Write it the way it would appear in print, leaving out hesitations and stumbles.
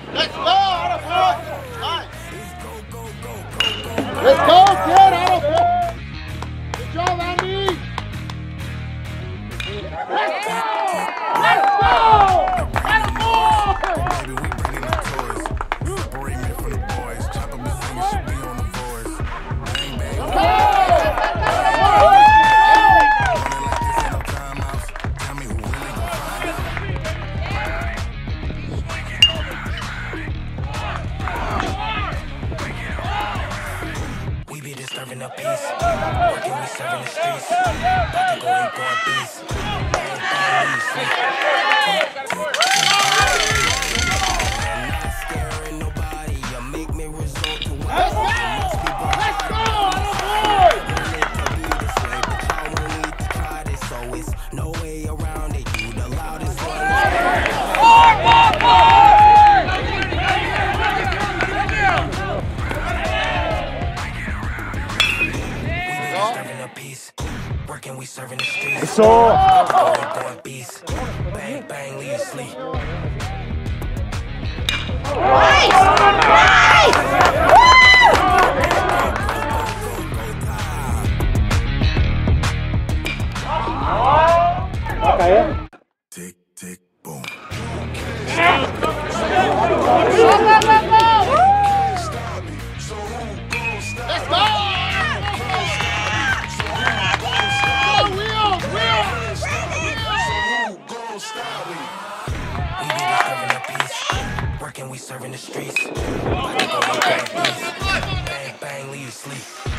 Let's go, Attaboy. Nice. Let's go, kid, Attaboy. Good job, Andy. Let's go! Let's go! Attaboy! Baby, we bringing the toys. Separate me from the boys. Chop up his thing, should be on the voice. Bang, bang. Go! Serving a piece, working, we serving the streets. About to go and go a beast. Bang, bang, you sleep. I'm not scaring nobody. You make me resort to what Let's go! Let's go, Attaboy! but y'all won't need to try this, so it's no way around it. You the loudest one. Working, we serving the streets. Going beast. Bang, bang, leave you sleep. Nice! Nice! Okay. Tick, tick, boom. Let's go! Working, we serving the streets. Bang, bang, leave you sleep.